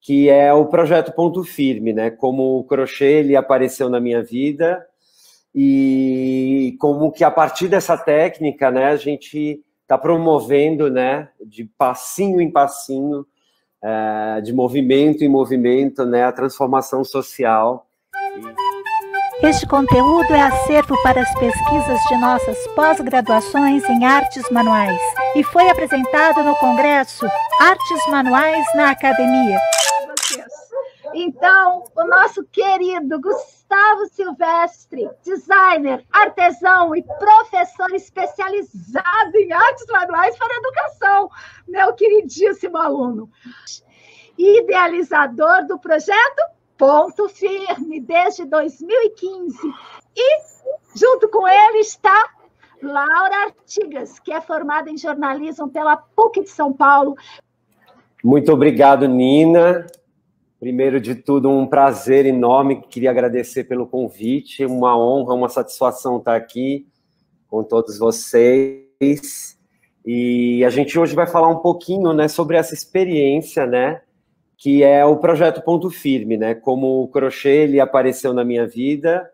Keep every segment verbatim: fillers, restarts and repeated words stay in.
que é o projeto Ponto Firme, né? Como o crochê ele apareceu na minha vida e como que a partir dessa técnica, né, a gente está promovendo, né, de passinho em passinho, é, de movimento em movimento, né, a transformação social. Este conteúdo é acervo para as pesquisas de nossas pós-graduações em artes manuais e foi apresentado no Congresso Artes Manuais na Academia. Então, o nosso querido Gustavo Silvestre, designer, artesão e professor especializado em artes manuais para educação, meu queridíssimo aluno, idealizador do projeto Ponto Firme desde dois mil e quinze. E, junto com ele, está Laura Artigas, que é formada em jornalismo pela PUC de São Paulo. Muito obrigado, Nina. Primeiro de tudo, um prazer enorme. Queria agradecer pelo convite. Uma honra, uma satisfação estar aqui com todos vocês. E a gente hoje vai falar um pouquinho, né, sobre essa experiência, né, que é o projeto Ponto Firme, né? Como o crochê ele apareceu na minha vida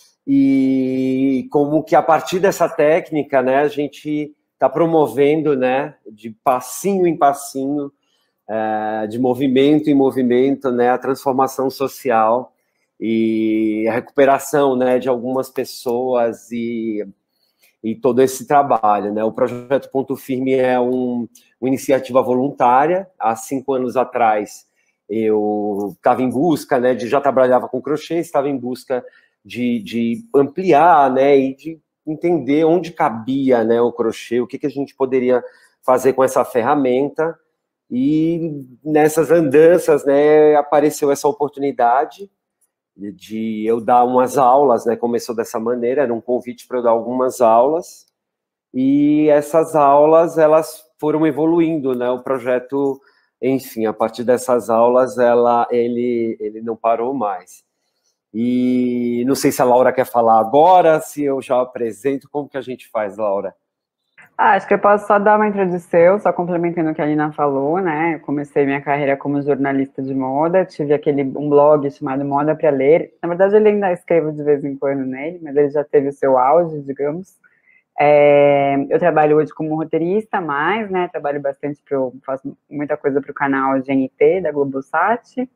e como que a partir dessa técnica, né, a gente está promovendo, né, de passinho em passinho, é, de movimento em movimento, né, a transformação social e a recuperação, né, de algumas pessoas e, e todo esse trabalho, né? O projeto Ponto Firme é um, uma iniciativa voluntária. Há cinco anos atrás eu estava em busca, né, de já trabalhava com crochê, estava em busca de, de ampliar, né, e de entender onde cabia, né, o crochê, o que, que a gente poderia fazer com essa ferramenta. E nessas andanças, né, apareceu essa oportunidade de eu dar umas aulas, né, começou dessa maneira, era um convite para eu dar algumas aulas, e essas aulas, elas foram evoluindo, né, o projeto. Enfim, a partir dessas aulas, ela, ele, ele não parou mais. E não sei se a Laura quer falar agora, se eu já apresento, como que a gente faz, Laura? Ah, acho que eu posso só dar uma introdução, só complementando o que a Nina falou, né? Eu comecei minha carreira como jornalista de moda, tive aquele, um blog chamado Moda para Ler. Na verdade, ele ainda escrevo de vez em quando nele, mas ele já teve o seu auge, digamos. É, eu trabalho hoje como roteirista, mais, né, trabalho bastante, pro, faço muita coisa para o canal G N T, da Globosat,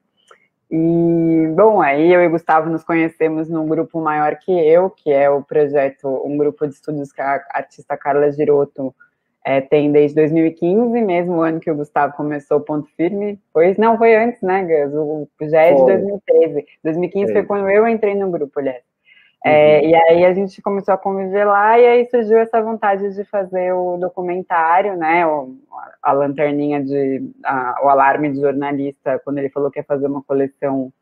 e, bom, aí eu e o Gustavo nos conhecemos num grupo maior que eu, que é o projeto, um grupo de estudos que a artista Carla Giroto é, tem desde dois mil e quinze, mesmo o ano que o Gustavo começou o Ponto Firme, pois, não, foi antes, né, Gus, o, já é de dois mil e treze, dois mil e quinze foi quando eu entrei no grupo, aliás. É, uhum. E aí a gente começou a conviver lá, e aí surgiu essa vontade de fazer o documentário, né, o, a lanterninha de, a, o alarme de jornalista, quando ele falou que ia fazer uma coleção,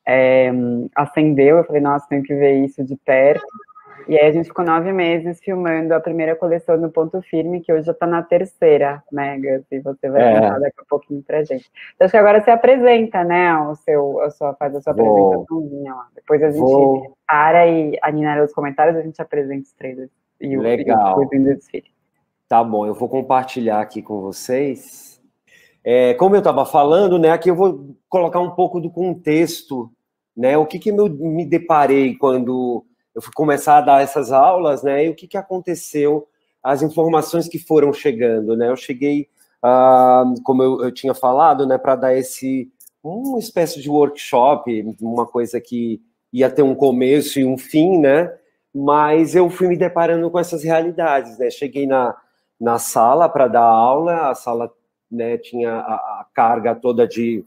é, acendeu, eu falei, nossa, tenho que ver isso de perto, e aí a gente ficou nove meses filmando a primeira coleção do Ponto Firme, que hoje já está na terceira, né, Gus, e você vai é. contar daqui a pouquinho pra gente. Então, acho que agora você apresenta, né, o seu, a sua, faz a sua Vou. apresentaçãozinha lá, depois a gente Vou. para e a Nina lê os comentários, a gente apresenta os trailers e o, Legal. E o do desfile. Tá bom, eu vou compartilhar aqui com vocês. É, como eu estava falando, né, aqui eu vou colocar um pouco do contexto, né, o que que eu me deparei quando eu fui começar a dar essas aulas, né, e o que que aconteceu, as informações que foram chegando, né, eu cheguei, ah, como eu, eu tinha falado, né, para dar esse, uma espécie de workshop, uma coisa que ia ter um começo e um fim, né, mas eu fui me deparando com essas realidades, né, cheguei na, na sala para dar aula, a sala, né, tinha a, a carga toda de,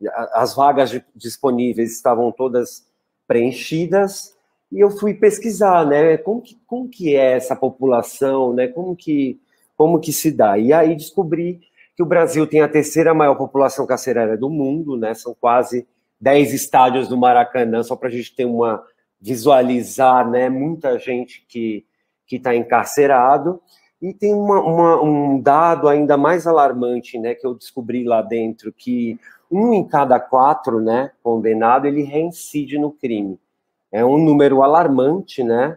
as vagas de, disponíveis estavam todas preenchidas, e eu fui pesquisar, né, como que, como que é essa população, né, como que, como que se dá, e aí descobri que o Brasil tem a terceira maior população carcerária do mundo, né, são quase dez estádios do Maracanã, só para a gente ter uma, visualizar, né, muita gente que que está encarcerado, e tem uma, uma, um dado ainda mais alarmante, né, que eu descobri lá dentro, que um em cada quatro, né, condenado, ele reincide no crime. É um número alarmante, né?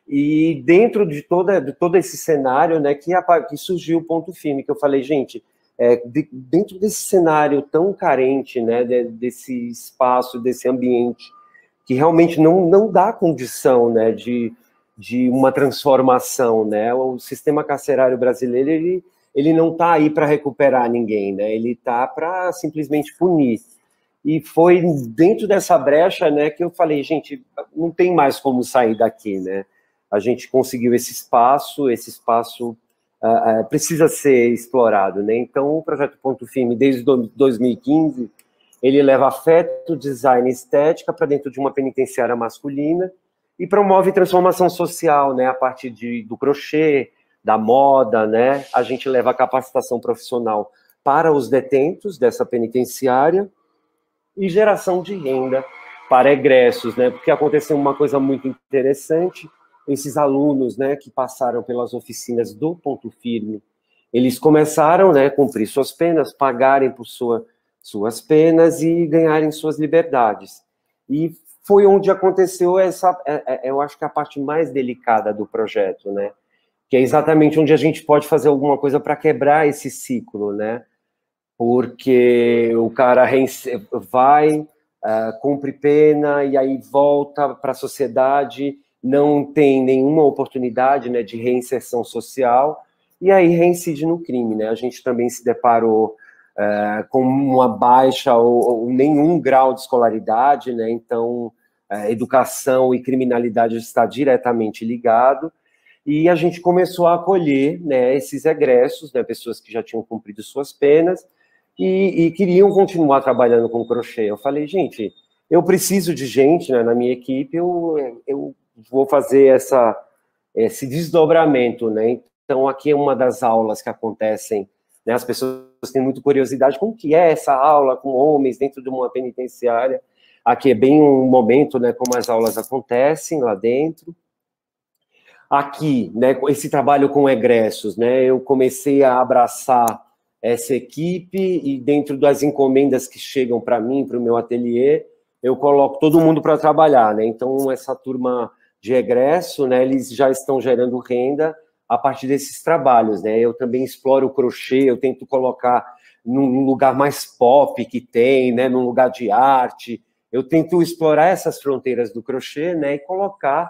E dentro de, toda, de todo esse cenário, né, que, que surgiu o Ponto Firme, que eu falei, gente, é, de, dentro desse cenário tão carente, né, de, desse espaço, desse ambiente, que realmente não, não dá condição, né, de, de uma transformação, né? O sistema carcerário brasileiro, ele, ele não está aí para recuperar ninguém, né? Ele está para simplesmente punir. E foi dentro dessa brecha, né, que eu falei, gente, não tem mais como sair daqui, né? A gente conseguiu esse espaço, esse espaço uh, uh, precisa ser explorado, né? Então, o Projeto Ponto Firme, desde dois mil e quinze, ele leva afeto, design e estética para dentro de uma penitenciária masculina e promove transformação social, né? A partir de, do crochê, da moda, né? A gente leva a capacitação profissional para os detentos dessa penitenciária e geração de renda para egressos, né? Porque aconteceu uma coisa muito interessante, esses alunos, né, que passaram pelas oficinas do Ponto Firme, eles começaram, né, a cumprir suas penas, pagarem por sua, suas penas e ganharem suas liberdades. E foi onde aconteceu essa, eu acho que a parte mais delicada do projeto, né? Que é exatamente onde a gente pode fazer alguma coisa para quebrar esse ciclo, né? Porque o cara vai, uh, cumpre pena e aí volta para a sociedade, não tem nenhuma oportunidade, né, de reinserção social, e aí reincide no crime, né? A gente também se deparou uh, com uma baixa ou, ou nenhum grau de escolaridade, né? Então, uh, educação e criminalidade está diretamente ligado, e a gente começou a acolher, né, esses egressos, né, pessoas que já tinham cumprido suas penas, E, e queriam continuar trabalhando com crochê. Eu falei, gente, eu preciso de gente, né, na minha equipe, eu, eu vou fazer essa, esse desdobramento, né? Então, aqui é uma das aulas que acontecem, né? As pessoas têm muita curiosidade, como que é essa aula com homens dentro de uma penitenciária? Aqui é bem um momento, né, como as aulas acontecem lá dentro. Aqui, né, esse trabalho com egressos, né, eu comecei a abraçar essa equipe, e dentro das encomendas que chegam para mim, para o meu ateliê, eu coloco todo mundo para trabalhar, né? Então, essa turma de egresso, né, eles já estão gerando renda a partir desses trabalhos, né? Eu também exploro o crochê, eu tento colocar num lugar mais pop que tem, né, num lugar de arte, eu tento explorar essas fronteiras do crochê, né, e colocar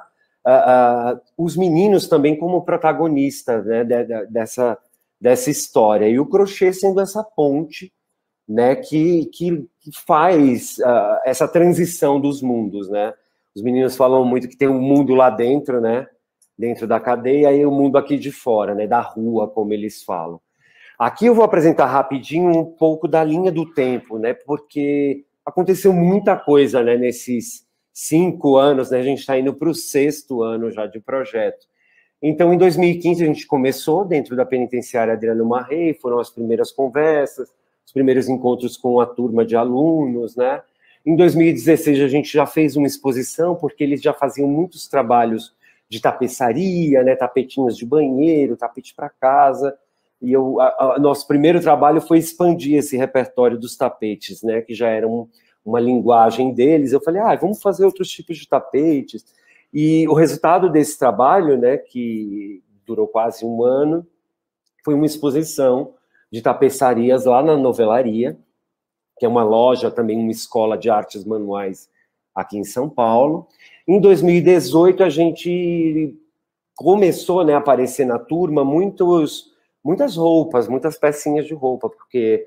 uh, uh, os meninos também como protagonistas, né, de, de, dessa dessa história, e o crochê sendo essa ponte, né, que, que, que faz uh, essa transição dos mundos, né? Os meninos falam muito que tem um mundo lá dentro, né, dentro da cadeia, e o mundo aqui de fora, né, da rua, como eles falam. Aqui eu vou apresentar rapidinho um pouco da linha do tempo, né, porque aconteceu muita coisa, né, nesses cinco anos, né, a gente está indo para o sexto ano já de projeto. Então, em dois mil e quinze, a gente começou dentro da penitenciária Adriano Marrei, foram as primeiras conversas, os primeiros encontros com a turma de alunos, né? Em dois mil e dezesseis, a gente já fez uma exposição, porque eles já faziam muitos trabalhos de tapeçaria, né? Tapetinhos de banheiro, tapete para casa, e eu, a, a, nosso primeiro trabalho foi expandir esse repertório dos tapetes, né? Que já era um, uma linguagem deles. Eu falei, ah, vamos fazer outros tipos de tapetes. E o resultado desse trabalho, né, que durou quase um ano, foi uma exposição de tapeçarias lá na Novelaria, que é uma loja, também uma escola de artes manuais aqui em São Paulo. Em dois mil e dezoito, a gente começou, né, a aparecer na turma muitos, muitas roupas, muitas pecinhas de roupa, porque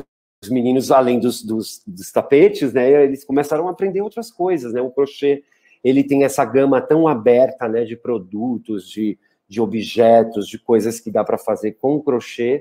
os meninos, além dos, dos, dos tapetes, né, eles começaram a aprender outras coisas, né, o crochê, ele tem essa gama tão aberta, né, de produtos, de, de objetos, de coisas que dá para fazer com crochê,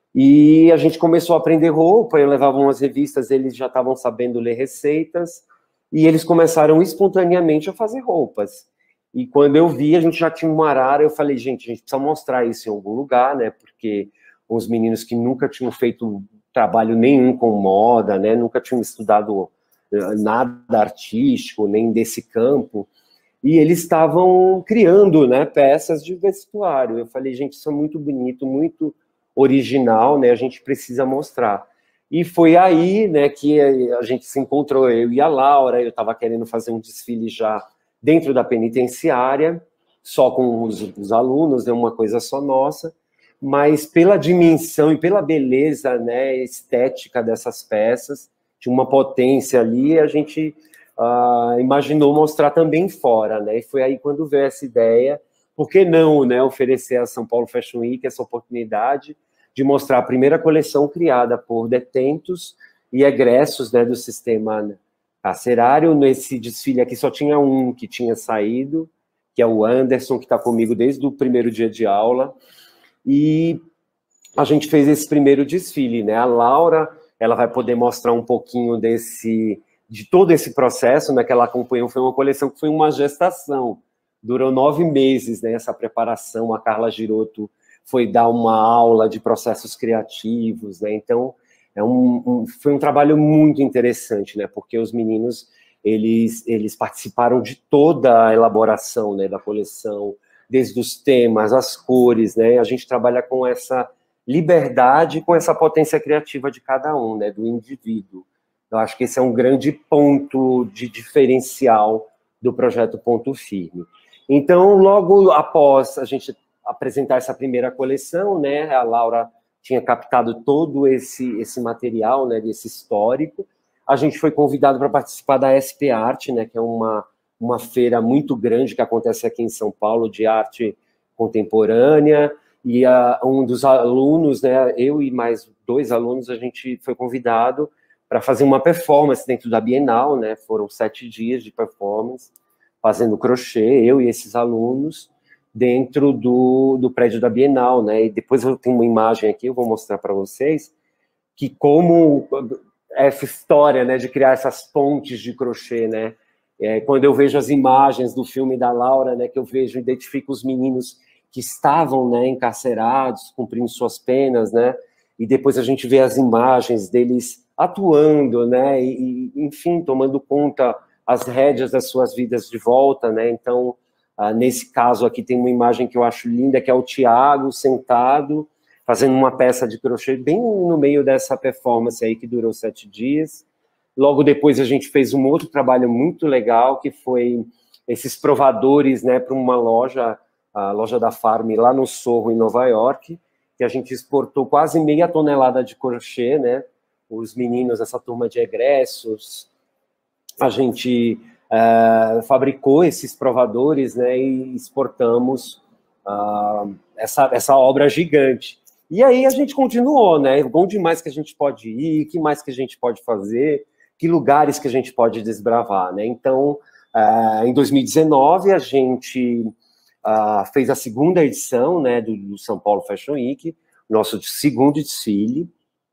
e a gente começou a aprender roupa, eu levava umas revistas, eles já estavam sabendo ler receitas, e eles começaram espontaneamente a fazer roupas. E quando eu vi, a gente já tinha uma arara, eu falei, gente, a gente precisa mostrar isso em algum lugar, né, porque os meninos que nunca tinham feito trabalho nenhum com moda, né, nunca tinham estudado nada artístico, nem desse campo, e eles estavam criando, né, peças de vestuário. Eu falei, gente, isso é muito bonito, muito original, né, a gente precisa mostrar. E foi aí, né, que a gente se encontrou, eu e a Laura, eu estava querendo fazer um desfile já dentro da penitenciária, só com os, os alunos, né, uma coisa só nossa, mas pela dimensão e pela beleza, né, estética dessas peças, tinha uma potência ali, a gente uh, imaginou mostrar também fora, né, e foi aí quando veio essa ideia, por que não, né, oferecer a São Paulo Fashion Week essa oportunidade de mostrar a primeira coleção criada por detentos e egressos, né, do sistema carcerário. Nesse desfile aqui só tinha um que tinha saído, que é o Anderson, que está comigo desde o primeiro dia de aula, e a gente fez esse primeiro desfile, né, a Laura, ela vai poder mostrar um pouquinho desse, de todo esse processo, né, que ela acompanhou. Foi uma coleção que foi uma gestação, durou nove meses, né, essa preparação. A Carla Giroto foi dar uma aula de processos criativos, né, então é um, um, foi um trabalho muito interessante, né, porque os meninos, eles, eles participaram de toda a elaboração, né, da coleção, desde os temas, as cores, né, a gente trabalha com essa liberdade, com essa potência criativa de cada um, né, do indivíduo. Eu acho que esse é um grande ponto de diferencial do projeto Ponto Firme. Então, logo após a gente apresentar essa primeira coleção, né, a Laura tinha captado todo esse, esse material, né, desse histórico, a gente foi convidado para participar da S P Arte, né, que é uma, uma feira muito grande que acontece aqui em São Paulo, de arte contemporânea, e a, um dos alunos, né, eu e mais dois alunos, a gente foi convidado para fazer uma performance dentro da Bienal, né, foram sete dias de performance, fazendo crochê, eu e esses alunos, dentro do, do prédio da Bienal, né, e depois eu tenho uma imagem aqui, eu vou mostrar para vocês, que como essa história, né, de criar essas pontes de crochê, né, é, quando eu vejo as imagens do filme da Laura, né, que eu vejo, identifico os meninos que estavam, né, encarcerados, cumprindo suas penas, né, e depois a gente vê as imagens deles atuando, né, e, enfim, tomando conta as rédeas das suas vidas de volta, né, então, ah, nesse caso aqui tem uma imagem que eu acho linda, que é o Tiago sentado, fazendo uma peça de crochê bem no meio dessa performance aí, que durou sete dias. Logo depois a gente fez um outro trabalho muito legal, que foi esses provadores, né, para uma loja, a loja da Farm, lá no Sorro, em Nova York, que a gente exportou quase meia tonelada de crochê, né, os meninos, essa turma de egressos, a gente uh, fabricou esses provadores, né, e exportamos uh, essa, essa obra gigante. E aí a gente continuou, né, onde mais que a gente pode ir, que mais que a gente pode fazer, que lugares que a gente pode desbravar, né, então, uh, em dois mil e dezenove, a gente uh, fez a segunda edição, né, do, do São Paulo Fashion Week, nosso segundo desfile.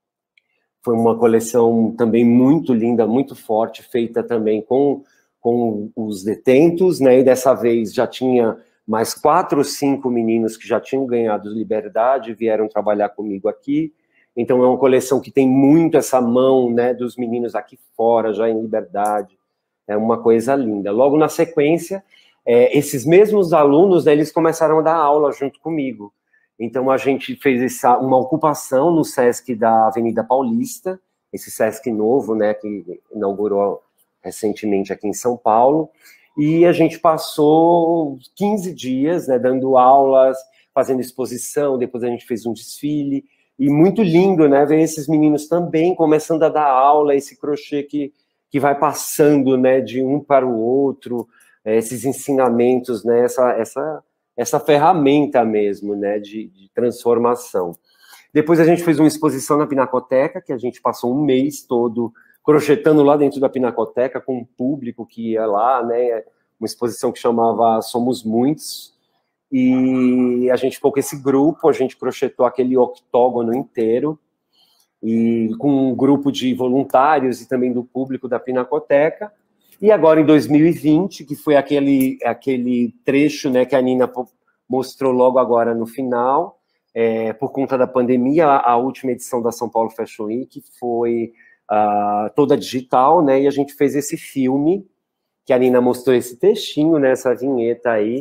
Foi uma coleção também muito linda, muito forte, feita também com, com os detentos, né, e dessa vez já tinha mais quatro ou cinco meninos que já tinham ganhado liberdade, vieram trabalhar comigo aqui. Então é uma coleção que tem muito essa mão, né, dos meninos aqui fora, já em liberdade. É uma coisa linda. Logo na sequência, é, esses mesmos alunos, né, eles começaram a dar aula junto comigo. Então, a gente fez essa, uma ocupação no Sesc da Avenida Paulista, esse Sesc novo, né, que inaugurou recentemente aqui em São Paulo, e a gente passou quinze dias, né, dando aulas, fazendo exposição, depois a gente fez um desfile, e muito lindo, né, ver esses meninos também começando a dar aula, esse crochê que, que vai passando, né, de um para o outro, esses ensinamentos, né, essa... essa essa ferramenta mesmo, né, de, de transformação. Depois a gente fez uma exposição na Pinacoteca, que a gente passou um mês todo crochetando lá dentro da Pinacoteca, com um público que ia lá, né, uma exposição que chamava Somos Muitos, e a gente ficou com esse grupo, a gente crochetou aquele octógono inteiro, e com um grupo de voluntários e também do público da Pinacoteca. E agora, em dois mil e vinte, que foi aquele, aquele trecho, né, que a Nina mostrou logo agora no final, é, por conta da pandemia, a, a última edição da São Paulo Fashion Week foi uh, toda digital, né, e a gente fez esse filme, que a Nina mostrou esse textinho, né, essa vinheta aí,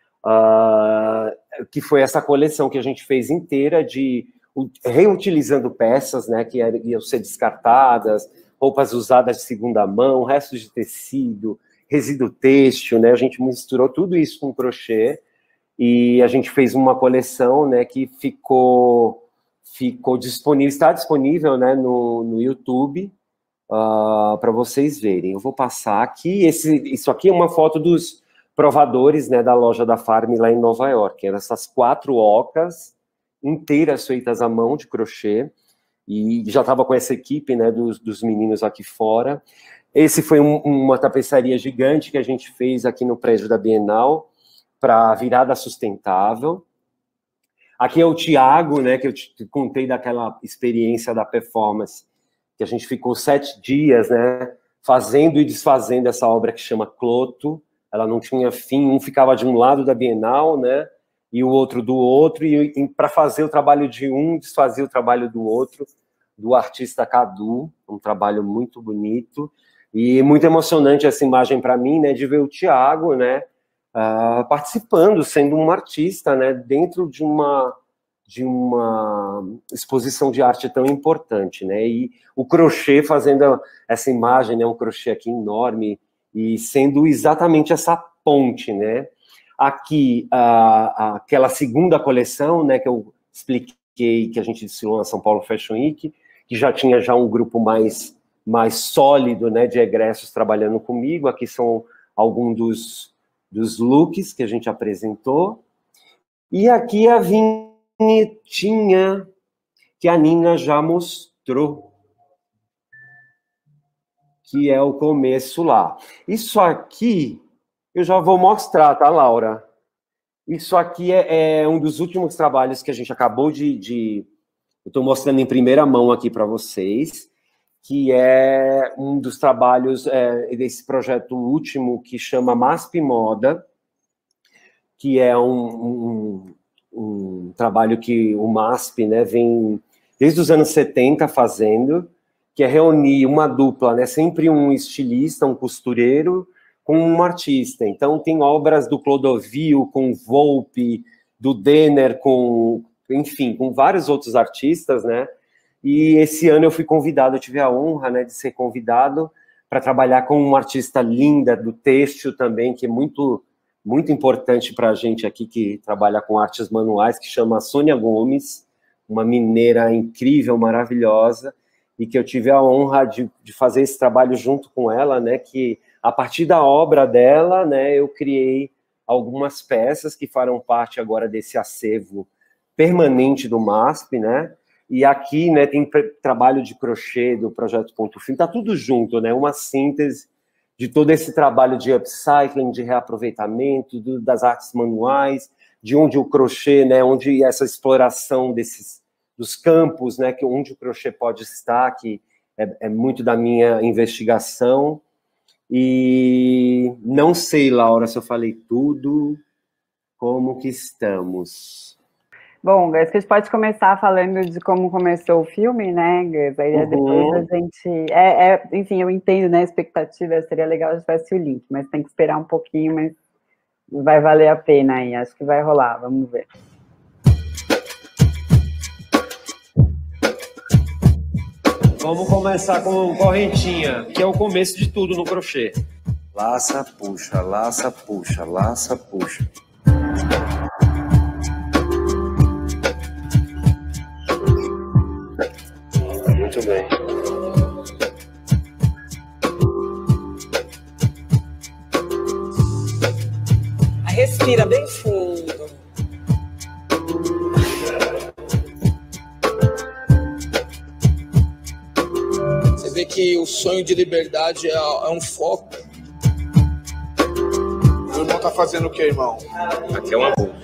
uh, que foi essa coleção que a gente fez inteira, de reutilizando peças, né, que iam ser descartadas, roupas usadas de segunda mão, restos de tecido, resíduo têxtil, né? A gente misturou tudo isso com crochê e a gente fez uma coleção, né, que ficou, ficou disponível, está disponível, né, no, no YouTube, uh, para vocês verem. Eu vou passar aqui, esse, isso aqui é uma foto dos provadores, né, da loja da Farm lá em Nova York. Eram essas quatro ocas inteiras feitas à mão de crochê, e já estava com essa equipe, né, dos, dos meninos aqui fora. Esse foi um, uma tapeçaria gigante que a gente fez aqui no prédio da Bienal para a virada sustentável. Aqui é o Thiago, né, que eu te contei daquela experiência da performance, que a gente ficou sete dias, né, fazendo e desfazendo essa obra que chama Cloto. Ela não tinha fim, um ficava de um lado da Bienal, né, e o outro do outro, e, e para fazer o trabalho de um, desfazer o trabalho do outro, do artista Cadu, um trabalho muito bonito, e muito emocionante essa imagem para mim, né, de ver o Thiago, né, uh, participando, sendo um artista, né, dentro de uma, de uma exposição de arte tão importante, né, e o crochê fazendo essa imagem, né, um crochê aqui enorme, e sendo exatamente essa ponte, né? Aqui, a, a, aquela segunda coleção, né, que eu expliquei, que a gente desfilou na São Paulo Fashion Week, que já tinha já um grupo mais, mais sólido, né, de egressos trabalhando comigo. Aqui são alguns dos, dos looks que a gente apresentou. E aqui a vinhetinha que a Nina já mostrou, que é o começo lá. Isso aqui, eu já vou mostrar, tá, Laura? Isso aqui é, é um dos últimos trabalhos que a gente acabou de... de eu estou mostrando em primeira mão aqui para vocês, que é um dos trabalhos é, desse projeto último, que chama M A S P Moda, que é um, um, um trabalho que o M A S P, né, vem desde os anos setenta fazendo, que é reunir uma dupla, né, sempre um estilista, um costureiro, com um artista. Então, tem obras do Clodovil, com Volpe, do Denner, com, enfim, com vários outros artistas, né, e esse ano eu fui convidado, eu tive a honra, né, de ser convidado para trabalhar com uma artista linda do têxtil também, que é muito, muito importante para a gente aqui, que trabalha com artes manuais, que chama Sônia Gomes, uma mineira incrível, maravilhosa, e que eu tive a honra de, de fazer esse trabalho junto com ela, né, que a partir da obra dela, né, eu criei algumas peças que farão parte agora desse acervo permanente do M A S P, né, e aqui, né, tem trabalho de crochê do Projeto Ponto Fim, tá tudo junto, né, uma síntese de todo esse trabalho de upcycling, de reaproveitamento, do, das artes manuais, de onde o crochê, né, onde essa exploração desses dos campos, né, que onde o crochê pode estar, que é, é muito da minha investigação. E não sei, Laura, se eu falei tudo, como que estamos? Bom, Gus, que a gente pode começar falando de como começou o filme, né, Gus? Aí uhum. Depois a gente... É, é, enfim, eu entendo, né, a expectativa, seria legal se tivesse o link, mas tem que esperar um pouquinho, mas vai valer a pena aí, acho que vai rolar, vamos ver. Vamos começar com correntinha, que é o começo de tudo no crochê. Laça, puxa, laça, puxa, laça, puxa. Muito bem. Respira bem fundo. Vê que o sonho de liberdade é, é um foco. Meu irmão tá fazendo o que, irmão? Aqui é uma boa.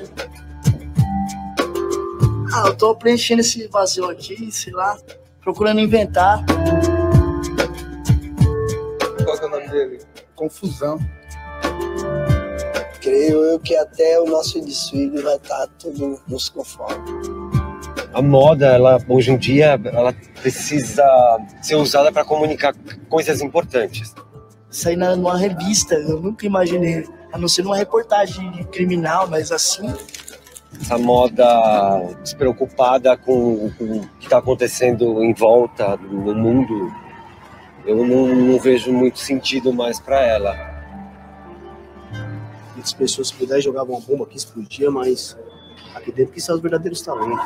Ah, eu tô preenchendo esse vazio aqui, sei lá, procurando inventar. Qual que é o nome dele? Confusão. Creio eu que até o nosso desfile vai estar tudo nos conforme. A moda, ela, hoje em dia, ela precisa ser usada para comunicar coisas importantes. Sair numa revista, eu nunca imaginei, a não ser numa reportagem criminal, mas assim... Essa moda despreocupada com, com o que está acontecendo em volta no mundo, eu não, não vejo muito sentido mais para ela. muitas pessoas que puderem jogavam uma bomba aqui, explodia, mas aqui dentro que são os verdadeiros talentos.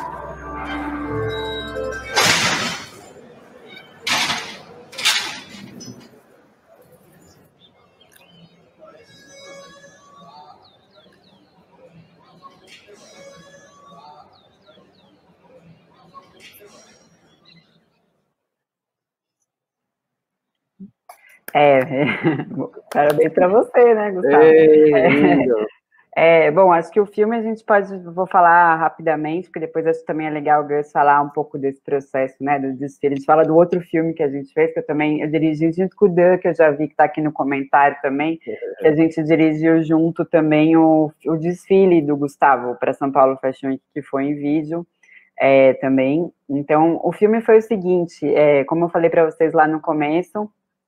É, parabéns para você, né, Gustavo? Ei, é, é, bom, acho que o filme a gente pode, vou falar rapidamente, porque depois acho que também é legal o Gus falar um pouco desse processo, né, do desfile. A gente fala do outro filme que a gente fez, que eu também eu dirigi junto com o Dan, que eu já vi que está aqui no comentário também, que a gente dirigiu junto também o, o desfile do Gustavo para São Paulo Fashion Week, que foi em vídeo. É, também. Então, o filme foi o seguinte, é, como eu falei para vocês lá no começo,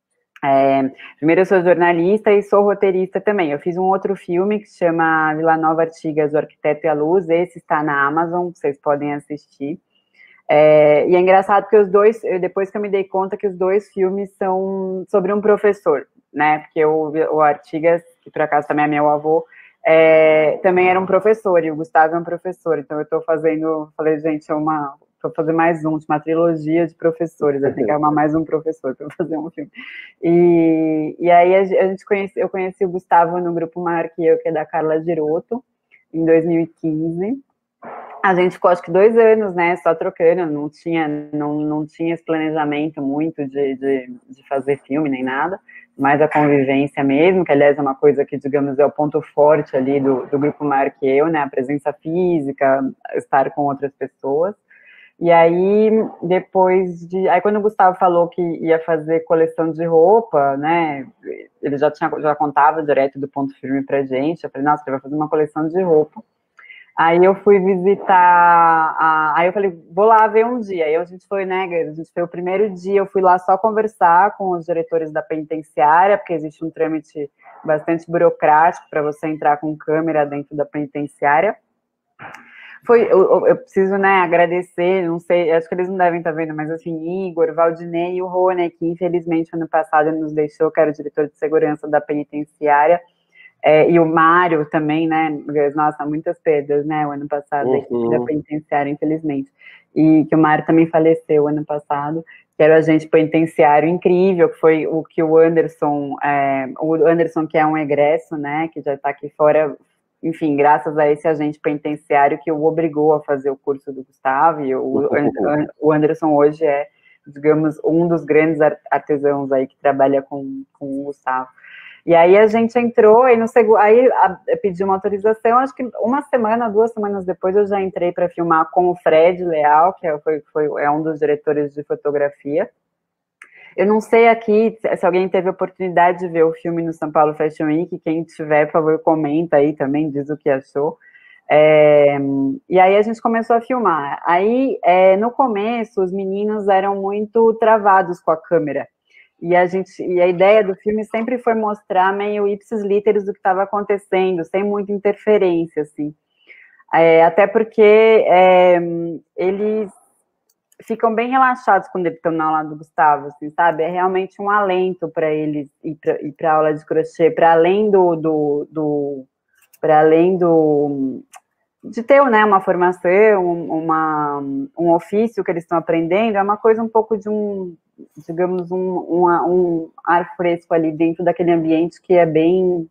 É, primeiro, eu sou jornalista e sou roteirista também. Eu fiz um outro filme que se chama Vila Nova Artigas, O Arquiteto e a Luz. Esse está na Amazon, vocês podem assistir. É, e é engraçado porque os dois, eu, depois que eu me dei conta que os dois filmes são sobre um professor, né? Porque o, o Artigas, que por acaso também é meu avô, é, também era um professor, e o Gustavo é um professor. Então eu estou fazendo, falei, gente, é uma... Vou fazer mais um, uma trilogia de professores, eu tenho que arrumar mais um professor para fazer um filme. E, e aí a gente conhece, eu conheci o Gustavo no grupo maior que eu, que é da Carla Giroto, em dois mil e quinze. A gente ficou acho que dois anos, né, só trocando, não tinha, não, não tinha esse planejamento muito de, de, de fazer filme nem nada, mas a convivência mesmo, que aliás é uma coisa que, digamos, é o ponto forte ali do, do grupo maior que eu, né, a presença física, estar com outras pessoas. E aí, depois de... Aí, quando o Gustavo falou que ia fazer coleção de roupa, né, ele já, tinha, já contava direto do Ponto Firme pra gente, eu falei, nossa, ele vai fazer uma coleção de roupa. Aí eu fui visitar, a... aí eu falei, vou lá ver um dia. Aí a gente foi, né, a gente foi o primeiro dia, eu fui lá só conversar com os diretores da penitenciária, porque existe um trâmite bastante burocrático para você entrar com câmera dentro da penitenciária. Foi, eu, eu preciso, né, agradecer, não sei, acho que eles não devem estar vendo, mas assim, Igor, Valdinei e o Rony, que infelizmente ano passado nos deixou, que era o diretor de segurança da penitenciária, é, e o Mário também, né, nossa, muitas perdas, né, o ano passado, a equipe da penitenciária, infelizmente, e que o Mário também faleceu ano passado, que era o agente penitenciário incrível, que foi o que o Anderson, é, o Anderson que é um egresso, né, que já está aqui fora, enfim, graças a esse agente penitenciário que o obrigou a fazer o curso do Gustavo, e o, o Anderson hoje é, digamos, um dos grandes artesãos aí que trabalha com, com o Gustavo. E aí a gente entrou, e no segundo, aí a, eu pedi uma autorização, acho que uma semana, duas semanas depois eu já entrei para filmar com o Fred Leal, que é, foi, foi, é um dos diretores de fotografia. Eu não sei aqui se alguém teve a oportunidade de ver o filme no São Paulo Fashion Week, quem tiver, por favor, comenta aí também, diz o que achou. É, e aí a gente começou a filmar. Aí, é, no começo, os meninos eram muito travados com a câmera. E a, gente, e a ideia do filme sempre foi mostrar meio ipsis literis do que estava acontecendo, sem muita interferência, assim. É, até porque é, eles ficam bem relaxados quando eles estão na aula do Gustavo, assim, sabe? É realmente um alento para eles ir para a aula de crochê, para além do, do, do para além do de ter, né, uma formação, uma, um ofício que eles estão aprendendo, é uma coisa um pouco de um, digamos, um, um, um ar fresco ali dentro daquele ambiente que é bem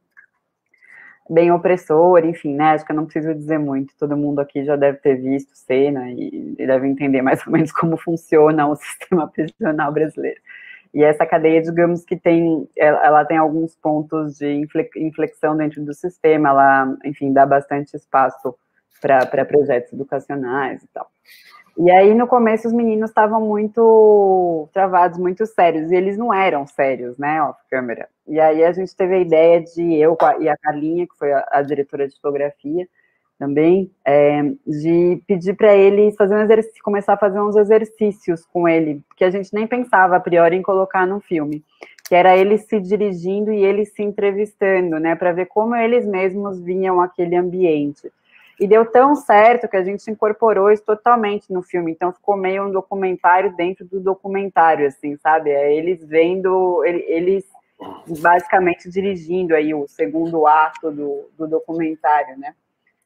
bem opressor, enfim, né, acho que eu não preciso dizer muito, todo mundo aqui já deve ter visto cena e, e deve entender mais ou menos como funciona o sistema prisional brasileiro. E essa cadeia, digamos que tem, ela, ela tem alguns pontos de inflexão dentro do sistema, ela, enfim, dá bastante espaço para projetos educacionais e tal. E aí, no começo, os meninos estavam muito travados, muito sérios, e eles não eram sérios, né, off-câmera. E aí a gente teve a ideia de, eu e a Carlinha, que foi a, a diretora de fotografia também, é, de pedir para eles fazer um exercício, começar a fazer uns exercícios com ele, que a gente nem pensava, a priori, em colocar no filme, que era eles se dirigindo e eles se entrevistando, né, para ver como eles mesmos vinham aquele ambiente. E deu tão certo que a gente incorporou isso totalmente no filme, então ficou meio um documentário dentro do documentário, assim, sabe? É eles vendo, eles basicamente dirigindo aí o segundo ato do, do documentário, né?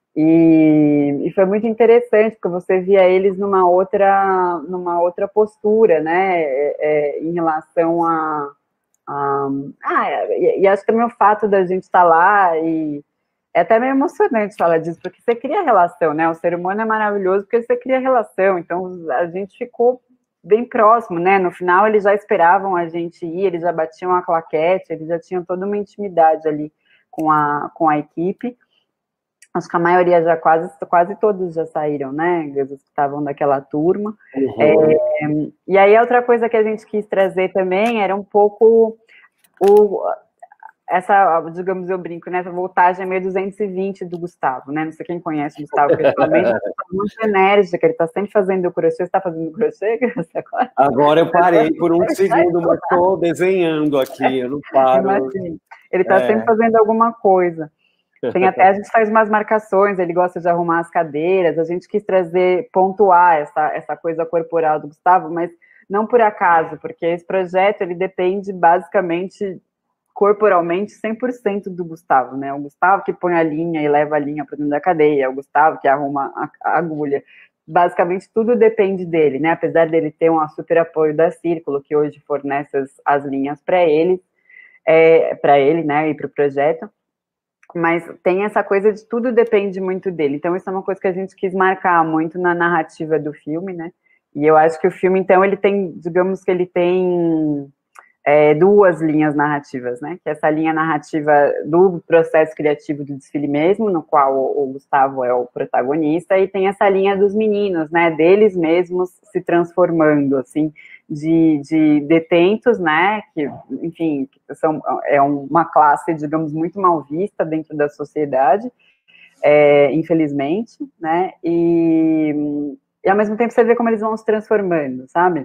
E, e foi muito interessante, porque você via eles numa outra, numa outra postura, né, é, é, em relação a... a ah, e, e acho que também o fato da gente estar lá, e é até meio emocionante falar disso, porque você cria relação, né, o ser humano é maravilhoso porque você cria relação, então a gente ficou bem próximo, né, no final eles já esperavam a gente ir, eles já batiam a claquete, eles já tinham toda uma intimidade ali com a, com a equipe. Acho que a maioria já quase, quase todos já saíram, né, os que estavam daquela turma. Uhum. É, e aí a outra coisa que a gente quis trazer também era um pouco o, essa, digamos, eu brinco, né, essa voltagem meio duzentos e vinte do Gustavo, né, não sei quem conhece o Gustavo pessoalmente, ele tá muito enérgico, ele tá sempre fazendo crochê. Você tá fazendo crochê agora? Agora eu parei por um segundo, mas tô desenhando aqui, eu não paro. Imagina. Ele tá é. sempre fazendo alguma coisa. Tem até, a gente faz umas marcações, ele gosta de arrumar as cadeiras, a gente quis trazer, pontuar essa, essa coisa corporal do Gustavo, mas não por acaso, porque esse projeto, ele depende basicamente, corporalmente, cem por cento do Gustavo, né, o Gustavo que põe a linha e leva a linha para dentro da cadeia, o Gustavo que arruma a, a agulha, basicamente tudo depende dele, né, apesar dele ter um super apoio da Círculo, que hoje fornece as, as linhas para ele, é, para ele, né, e para o projeto. Mas tem essa coisa de tudo depende muito dele, então isso é uma coisa que a gente quis marcar muito na narrativa do filme, né, e eu acho que o filme, então, ele tem, digamos que ele tem é, duas linhas narrativas, né, que é essa linha narrativa do processo criativo do desfile mesmo, no qual o, o Gustavo é o protagonista, e tem essa linha dos meninos, né, deles mesmos se transformando, assim, De, de detentos, né, que, enfim, são, é uma classe, digamos, muito mal vista dentro da sociedade, é, infelizmente, né, e, e ao mesmo tempo você vê como eles vão se transformando, sabe?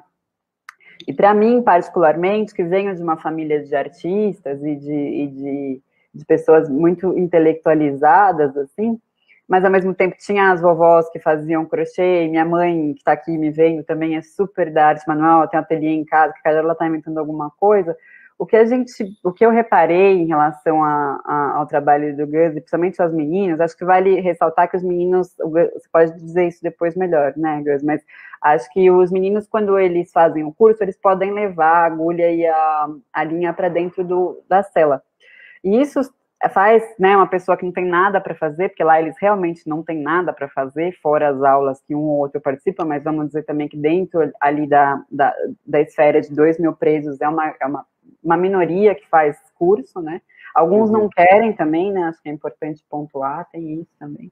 E para mim, particularmente, que venho de uma família de artistas e de, e de, de pessoas muito intelectualizadas, assim, mas ao mesmo tempo tinha as vovós que faziam crochê, e minha mãe, que está aqui me vendo, também é super da arte manual, tem um ateliê em casa, que cada hora ela está inventando alguma coisa. O que a gente, o que eu reparei em relação a, a, ao trabalho do Gus, e principalmente aos meninos, acho que vale ressaltar que os meninos, você pode dizer isso depois melhor, né, Gus, mas acho que os meninos, quando eles fazem o curso, eles podem levar a agulha e a, a linha para dentro do, da cela. E isso faz, né, uma pessoa que não tem nada para fazer, porque lá eles realmente não têm nada para fazer, fora as aulas que um ou outro participa, mas vamos dizer também que dentro ali da, da, da esfera de dois mil presos é uma, é uma, uma minoria que faz curso, né, alguns uhum. não querem também, né, acho que é importante pontuar, tem isso também,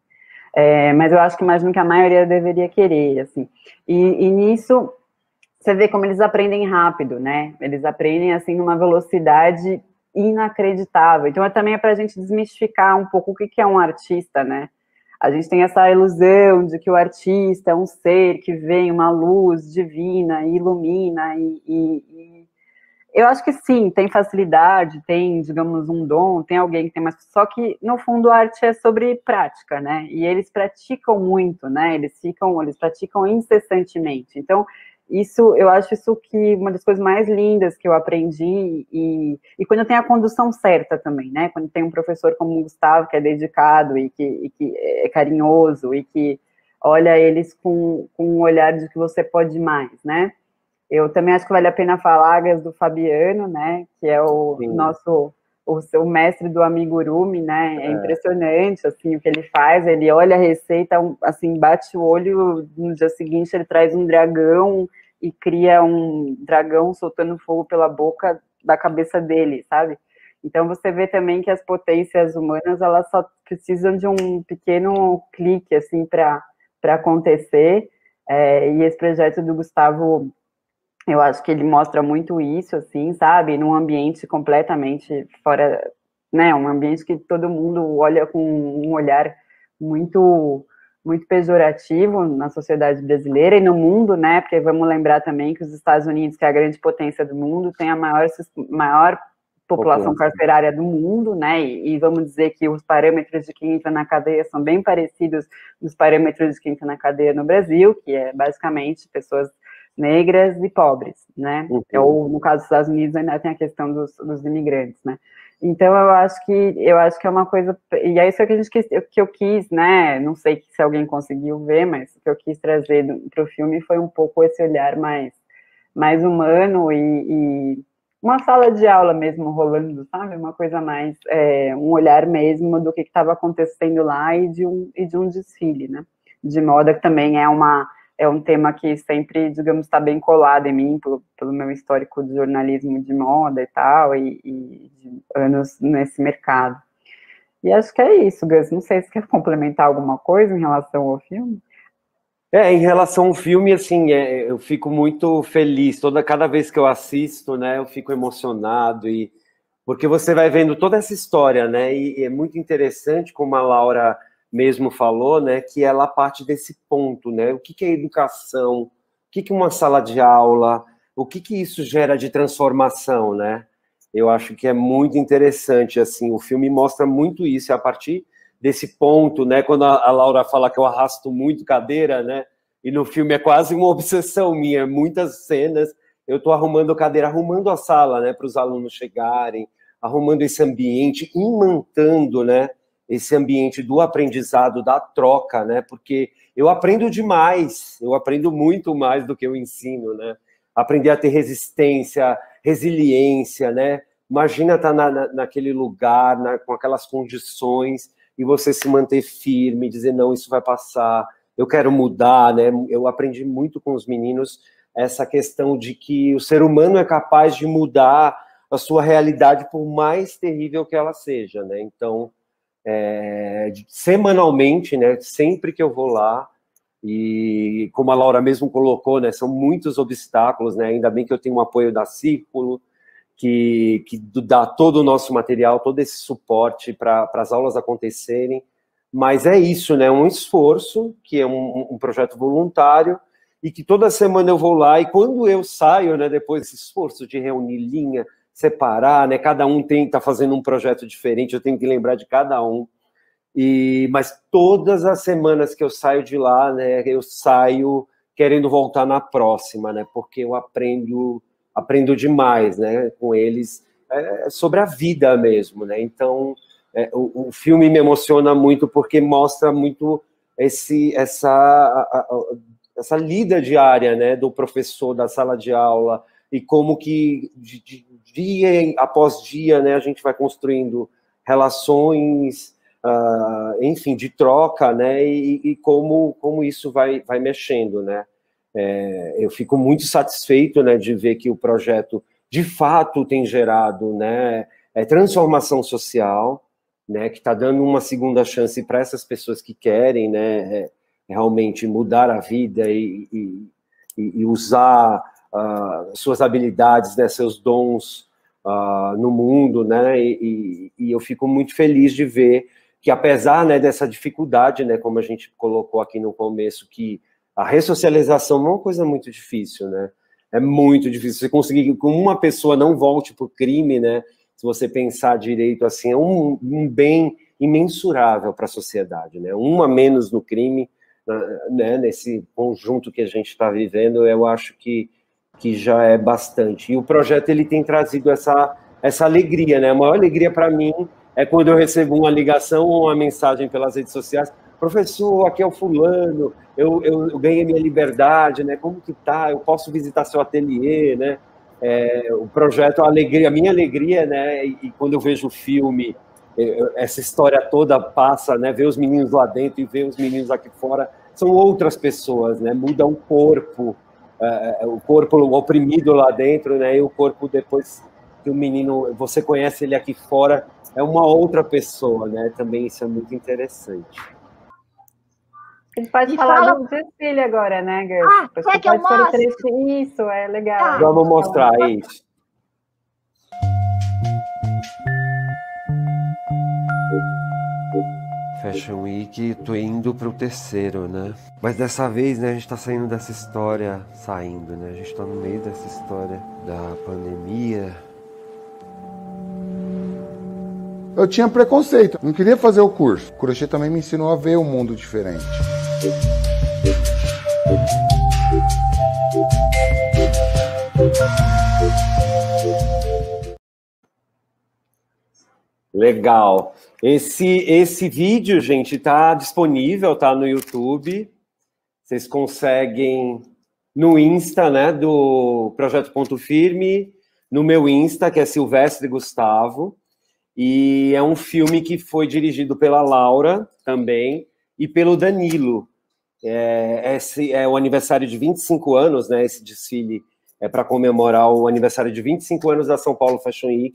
é, mas eu acho que imagino que a maioria deveria querer, assim, e, e nisso você vê como eles aprendem rápido, né, eles aprendem, assim, numa velocidade inacreditável. Então, é também é para a gente desmistificar um pouco o que, que é um artista, né? A gente tem essa ilusão de que o artista é um ser que vem uma luz divina e ilumina, e, e, e eu acho que sim, tem facilidade, tem, digamos, um dom, tem alguém que tem mais, só que, no fundo, a arte é sobre prática, né? E eles praticam muito, né? Eles ficam, eles praticam incessantemente. Então, isso, eu acho isso que uma das coisas mais lindas que eu aprendi, e, e quando tem a condução certa também, né, quando tem um professor como o Gustavo, que é dedicado e que, e que é carinhoso, e que olha eles com, com um olhar de que você pode mais, né, eu também acho que vale a pena falar do Fabiano, né, que é o Sim. nosso, o, o mestre do amigurumi, né, é, é impressionante, assim, o que ele faz, ele olha a receita, assim, bate o olho, no dia seguinte ele traz um dragão, e cria um dragão soltando fogo pela boca da cabeça dele, sabe? Então, você vê também que as potências humanas, elas só precisam de um pequeno clique, assim, para acontecer, é, e esse projeto do Gustavo, eu acho que ele mostra muito isso, assim, sabe? Num ambiente completamente fora, né? Um ambiente que todo mundo olha com um olhar muito... muito pejorativo na sociedade brasileira e no mundo, né, porque vamos lembrar também que os Estados Unidos, que é a grande potência do mundo, tem a maior, maior população carcerária do mundo, né, e, e vamos dizer que os parâmetros de quem entra na cadeia são bem parecidos dos parâmetros de quem entra na cadeia no Brasil, que é basicamente pessoas negras e pobres, né? Uhum. Ou, no caso dos Estados Unidos, ainda tem a questão dos, dos imigrantes, né? Então, eu acho que eu acho que é uma coisa... E é isso que, a gente quis, que eu quis, né? Não sei se alguém conseguiu ver, mas o que eu quis trazer para o filme foi um pouco esse olhar mais, mais humano e, e uma sala de aula mesmo rolando, sabe? Uma coisa mais... É, um olhar mesmo do que estava acontecendo lá e de, um, e de um desfile, né? De moda, que também é uma... É um tema que sempre, digamos, está bem colado em mim, pelo, pelo meu histórico de jornalismo de moda e tal, e, e de anos nesse mercado. E acho que é isso, Gus. Não sei se quer complementar alguma coisa em relação ao filme. É, em relação ao filme, assim, é, eu fico muito feliz. Toda, cada vez que eu assisto, né, eu fico emocionado, e, porque você vai vendo toda essa história, né, e, e é muito interessante, como a Laura mesmo falou, né, que ela parte desse ponto, né, o que, que é educação, o que, que é uma sala de aula, o que, que isso gera de transformação, né, eu acho que é muito interessante, assim, o filme mostra muito isso, a partir desse ponto, né, quando a, a Laura fala que eu arrasto muito cadeira, né, e no filme é quase uma obsessão minha, muitas cenas, eu estou arrumando cadeira, arrumando a sala, né, para os alunos chegarem, arrumando esse ambiente, imantando, né, esse ambiente do aprendizado, da troca, né? Porque eu aprendo demais, eu aprendo muito mais do que eu ensino, né? Aprender a ter resistência, resiliência, né? Imagina estar na, na, naquele lugar, na, com aquelas condições, e você se manter firme, dizer, não, isso vai passar, eu quero mudar, né? Eu aprendi muito com os meninos essa questão de que o ser humano é capaz de mudar a sua realidade, por mais terrível que ela seja, né? Então, É, semanalmente, né, sempre que eu vou lá, e como a Laura mesmo colocou, né, são muitos obstáculos, né, ainda bem que eu tenho o apoio da Círculo, que, que dá todo o nosso material, todo esse suporte para as aulas acontecerem, mas é isso, né, um esforço, que é um, um projeto voluntário, e que toda semana eu vou lá, e quando eu saio, né, depois desse esforço de reunir linha, separar, né? Cada um tem tá fazendo um projeto diferente, eu tenho que lembrar de cada um. E mas todas as semanas que eu saio de lá, né, eu saio querendo voltar na próxima, né? Porque eu aprendo aprendo demais, né, com eles, é, sobre a vida mesmo, né? Então, é, o, o filme me emociona muito porque mostra muito esse essa a, a, essa lida diária, né, do professor da sala de aula, e como que de, de, dia após dia, né, a gente vai construindo relações, uh, enfim, de troca, né, e, e como, como isso vai, vai mexendo, né. É, eu fico muito satisfeito, né, de ver que o projeto, de fato, tem gerado, né, é, transformação social, né, que está dando uma segunda chance para essas pessoas que querem, né, é, realmente mudar a vida e, e, e usar Uh, suas habilidades, né, seus dons uh, no mundo, né, e, e, e eu fico muito feliz de ver que, apesar, né, dessa dificuldade, né, como a gente colocou aqui no começo, que a ressocialização não é uma coisa muito difícil, né, é muito difícil, você conseguir que uma pessoa não volte para o crime, né, se você pensar direito, assim, é um, um bem imensurável para a sociedade, né, uma menos no crime, né, nesse conjunto que a gente está vivendo, eu acho que que já é bastante. E o projeto, ele tem trazido essa, essa alegria, né? A maior alegria para mim é quando eu recebo uma ligação ou uma mensagem pelas redes sociais, professor, aqui é o fulano, eu, eu, eu ganhei minha liberdade, né? Como que tá? Eu posso visitar seu ateliê, né? É, o projeto, a alegria, a minha alegria, né? E, e quando eu vejo o filme, eu, essa história toda passa, né? Ver os meninos lá dentro e ver os meninos aqui fora, são outras pessoas, né? Muda o corpo, Uh, o corpo oprimido lá dentro, né, e o corpo depois que o menino, você conhece ele aqui fora, é uma outra pessoa, né, também isso é muito interessante. A gente pode e falar fala... do desfile agora, né, Gus? Ah, você quer que eu mostre? Isso, é legal. Tá. Vamos mostrar isso. Fashion Week, tô indo pro terceiro, né? Mas dessa vez, né, a gente tá saindo dessa história, saindo, né? A gente tá no meio dessa história da pandemia. Eu tinha preconceito, não queria fazer o curso. O crochê também me ensinou a ver o mundo diferente. Legal. Esse, esse vídeo, gente, está disponível, tá no YouTube. Vocês conseguem no Insta, né, do Projeto Ponto Firme, no meu Insta, que é Silvestre Gustavo. E é um filme que foi dirigido pela Laura também e pelo Danilo. É, esse é o aniversário de vinte e cinco anos, né? Esse desfile é para comemorar o aniversário de vinte e cinco anos da São Paulo Fashion Week.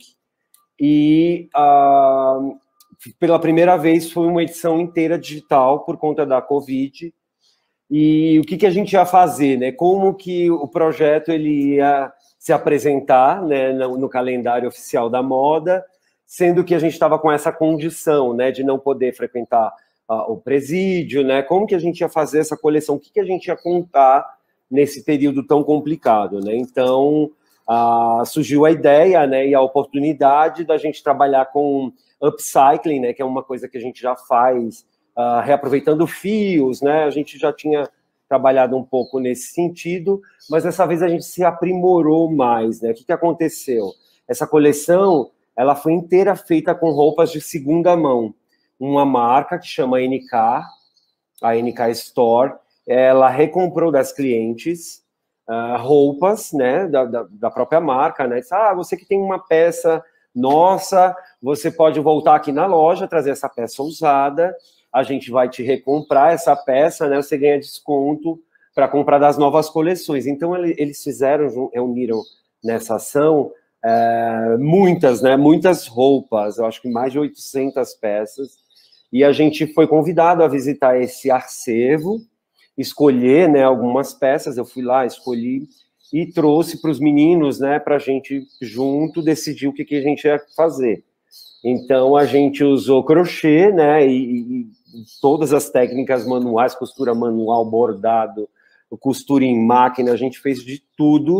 E uh, pela primeira vez foi uma edição inteira digital por conta da Covid. E o que, que a gente ia fazer, né? Como que o projeto ele ia se apresentar, né, no, no calendário oficial da moda, sendo que a gente estava com essa condição, né, de não poder frequentar uh, o presídio, né? Como que a gente ia fazer essa coleção? O que, que a gente ia contar nesse período tão complicado, né? Então, uh, surgiu a ideia, né, e a oportunidade da gente trabalhar com upcycling, né, que é uma coisa que a gente já faz, uh, reaproveitando fios, né? A gente já tinha trabalhado um pouco nesse sentido, mas dessa vez a gente se aprimorou mais, né? O que, que aconteceu? Essa coleção, ela foi inteira feita com roupas de segunda mão. Uma marca que chama N K, a N K Store, ela recomprou das clientes uh, roupas, né, da, da, da própria marca, né? Diz, ah, você que tem uma peça nossa, você pode voltar aqui na loja, trazer essa peça usada, a gente vai te recomprar essa peça, né? Você ganha desconto para comprar das novas coleções. Então, eles fizeram, reuniram nessa ação é, muitas, né? Muitas roupas, eu acho que mais de oitocentas peças, e a gente foi convidado a visitar esse acervo, escolher, né, algumas peças, eu fui lá, escolhi, e trouxe para os meninos, né, para a gente, junto, decidir o que, que a gente ia fazer. Então, a gente usou crochê, né, e, e todas as técnicas manuais, costura manual, bordado, costura em máquina, a gente fez de tudo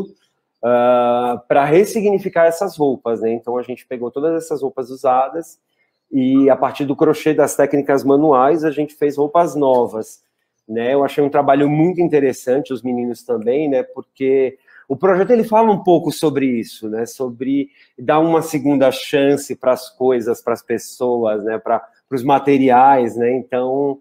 uh, para ressignificar essas roupas, né? Então, a gente pegou todas essas roupas usadas e, a partir do crochê das técnicas manuais, a gente fez roupas novas, né? Eu achei um trabalho muito interessante, os meninos também, né, porque o projeto ele fala um pouco sobre isso, né, sobre dar uma segunda chance para as coisas, para as pessoas, né, para os materiais, né, então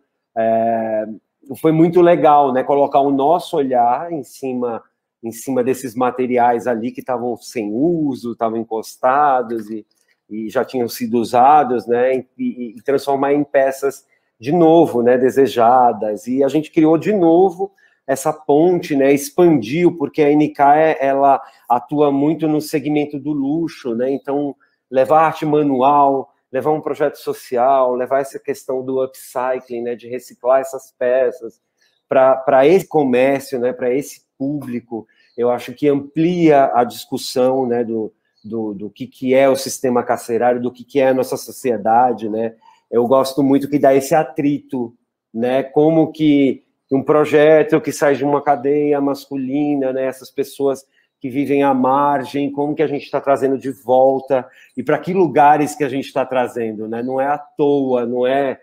é, foi muito legal, né, colocar o nosso olhar em cima, em cima desses materiais ali que estavam sem uso, estavam encostados e, e já tinham sido usados, né, e, e transformar em peças de novo, né, desejadas, e a gente criou de novo essa ponte, né, expandiu, porque a N K, ela atua muito no segmento do luxo, né, então levar arte manual, levar um projeto social, levar essa questão do upcycling, né, de reciclar essas peças para esse comércio, né, para esse público, eu acho que amplia a discussão, né, do, do, do que, que é o sistema carcerário, do que, que é a nossa sociedade, né. Eu gosto muito que dá esse atrito, né, como que um projeto que sai de uma cadeia masculina, né, essas pessoas que vivem à margem, como que a gente está trazendo de volta, e para que lugares que a gente está trazendo, né, não é à toa, não é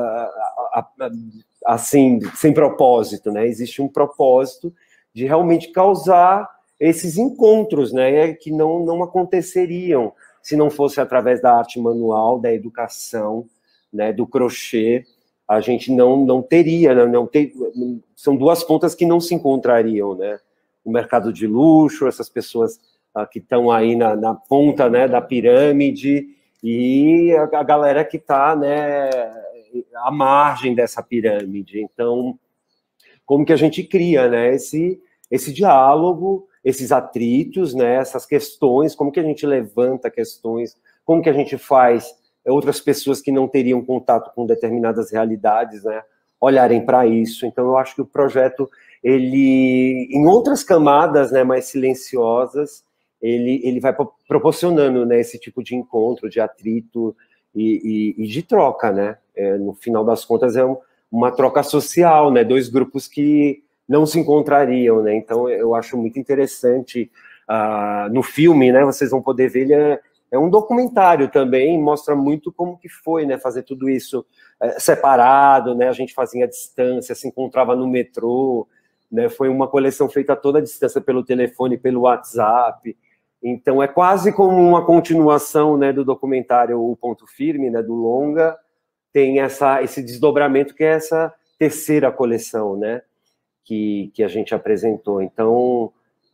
uh, uh, uh, assim, sem propósito, né, existe um propósito de realmente causar esses encontros, né, que não, não aconteceriam se não fosse através da arte manual, da educação, né, do crochê, a gente não, não teria, né, não ter, são duas pontas que não se encontrariam, né, o mercado de luxo, essas pessoas ah, que estão aí na, na ponta, né, da pirâmide, e a, a galera que está, né, à margem dessa pirâmide. Então, como que a gente cria, né, esse, esse diálogo, esses atritos, né, essas questões, como que a gente levanta questões, como que a gente faz outras pessoas que não teriam contato com determinadas realidades, né, olharem para isso. Então, eu acho que o projeto, ele, em outras camadas, né, mais silenciosas, ele, ele vai proporcionando, né, esse tipo de encontro, de atrito e, e, e de troca, né. É, no final das contas, é um, uma troca social, né, dois grupos que não se encontrariam, né. Então, eu acho muito interessante, uh, no filme, né, vocês vão poder ver, ele é É um documentário também, mostra muito como que foi, né, fazer tudo isso é, separado, né, a gente fazia à distância, se encontrava no metrô, né? Foi uma coleção feita a toda a distância pelo telefone, pelo WhatsApp. Então, é quase como uma continuação, né, do documentário O Ponto Firme, né, do longa, tem essa, esse desdobramento que é essa terceira coleção, né, que, que a gente apresentou. Então,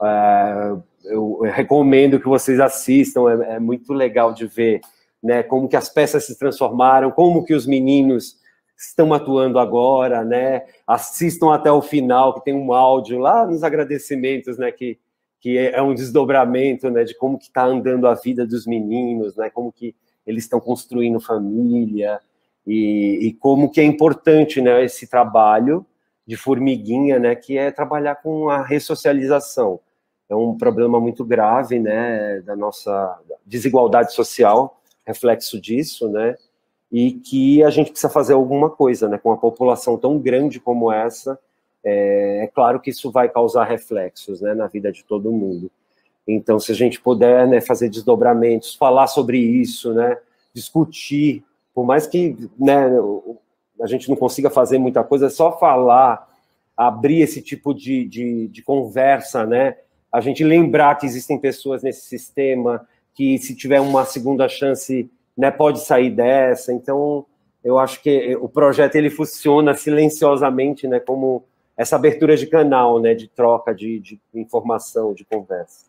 uh, eu recomendo que vocês assistam, é, é muito legal de ver, né, como que as peças se transformaram, como que os meninos estão atuando agora, né, assistam até o final, que tem um áudio lá nos agradecimentos, né, que, que é um desdobramento, né, de como que está andando a vida dos meninos, né, como que eles estão construindo família, e, e como que é importante, né, esse trabalho de formiguinha, né, que é trabalhar com a ressocialização. É um problema muito grave, né, da nossa desigualdade social, reflexo disso, né, e que a gente precisa fazer alguma coisa, né, com uma população tão grande como essa, é, é claro que isso vai causar reflexos, né, na vida de todo mundo. Então, se a gente puder, né, fazer desdobramentos, falar sobre isso, né, discutir, por mais que, né, a gente não consiga fazer muita coisa, é só falar, abrir esse tipo de, de, de conversa, né, a gente lembrar que existem pessoas nesse sistema, que se tiver uma segunda chance, né, pode sair dessa. Então, eu acho que o projeto ele funciona silenciosamente, né, como essa abertura de canal, né, de troca de, de informação, de conversa.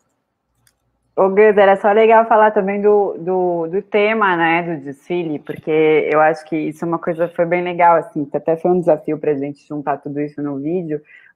Ô, Gus, era só legal falar também do, do, do tema, né, do desfile, porque eu acho que isso é uma coisa que foi bem legal, assim, até foi um desafio para a gente juntar tudo isso no vídeo.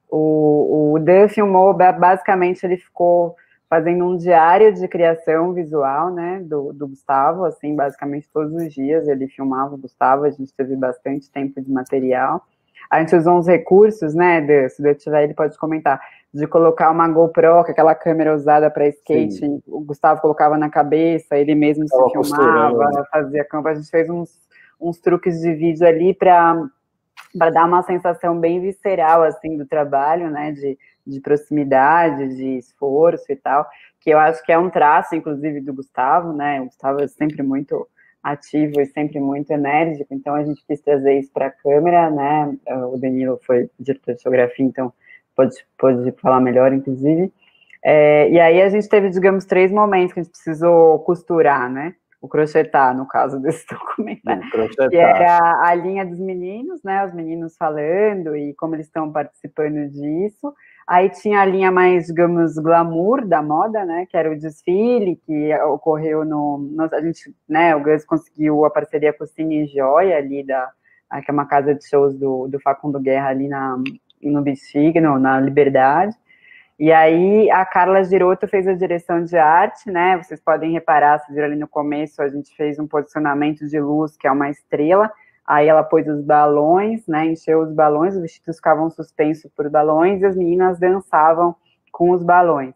O, o Dan filmou, basicamente, ele ficou fazendo um diário de criação visual, né, do, do Gustavo, assim, basicamente todos os dias ele filmava o Gustavo, a gente teve bastante tempo de material. A gente usou uns recursos, né, Dan, se o Dan tiver, ele pode comentar, de colocar uma GoPro, que é aquela câmera usada para skate, sim, o Gustavo colocava na cabeça, ele mesmo se filmava, fazia campo, a gente fez uns, uns truques de vídeo ali para para dar uma sensação bem visceral, assim, do trabalho, né, de, de proximidade, de esforço e tal, que eu acho que é um traço, inclusive, do Gustavo, né, o Gustavo é sempre muito ativo e sempre muito enérgico, então a gente quis trazer isso para a câmera, né, o Danilo foi diretor de fotografia, então pode, pode falar melhor, inclusive, é, e aí a gente teve, digamos, três momentos que a gente precisou costurar, né, o crochetar, no caso desse documentário, que era a linha dos meninos, né, os meninos falando e como eles estão participando disso. Aí tinha a linha mais, digamos, glamour da moda, né, que era o desfile, que ocorreu no... no a gente, né, o Gus conseguiu a parceria com o Cine Joia, ali, da, que é uma casa de shows do, do Facundo Guerra, ali na, no Bexiga, no, na Liberdade. E aí a Carla Giroto fez a direção de arte, né, vocês podem reparar, vocês viram ali no começo, a gente fez um posicionamento de luz, que é uma estrela, aí ela pôs os balões, né, encheu os balões, os vestidos ficavam suspensos por balões, e as meninas dançavam com os balões,